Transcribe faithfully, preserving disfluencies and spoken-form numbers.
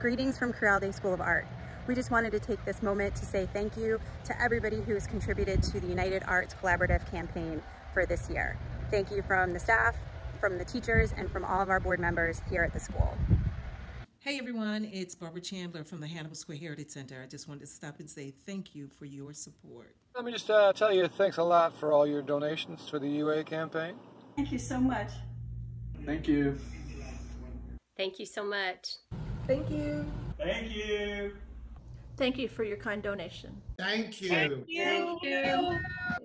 Greetings from Corral Day School of Art. We just wanted to take this moment to say thank you to everybody who's contributed to the United Arts Collaborative campaign for this year. Thank you from the staff, from the teachers, and from all of our board members here at the school. Hey everyone, it's Barbara Chandler from the Hannibal Square Heritage Center. I just wanted to stop and say thank you for your support. Let me just uh, tell you thanks a lot for all your donations for the U A campaign. Thank you so much. Thank you. Thank you so much. Thank you. Thank you. Thank you for your kind donation. Thank you. Thank you. Thank you.